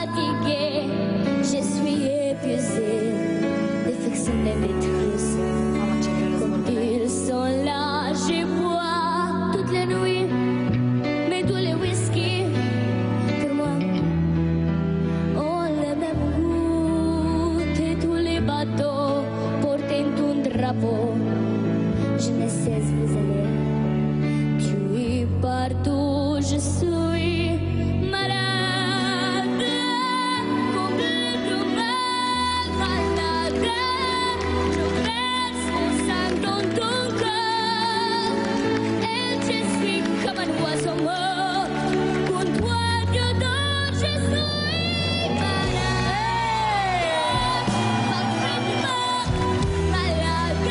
fatiguée, je suis épuisée, d'affection et maîtrise. Comme ils sont là, je bois toutes les nuits, mais tous les whisky, pour moi, ont le même goût. Et tous les bateaux portent un drapeau. Je ne sais où aller, puis partout je suis malade, complètement malade. Je verse mon sang dans ton corps et je suis comme un oiseau mort. Pour toi, dedans, je suis malade, complètement malade.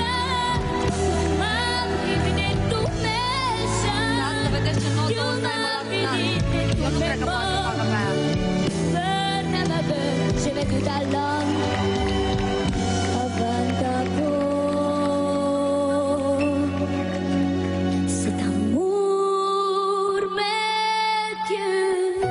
Je vais tout à l'heure avant ta peau. Cet amour me tue.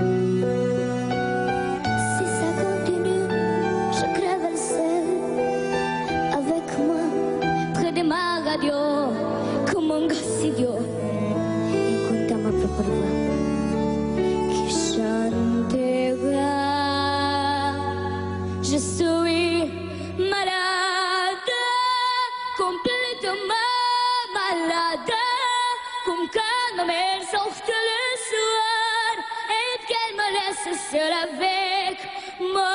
Si ça continue, je crève seul avec moi près de ma radio comme un gassidio. Écoute ma propre voix qui chantera. Je suis malade, complètement malade, comme quand ma mère sortait le soir et qu'elle me laisse seule avec moi.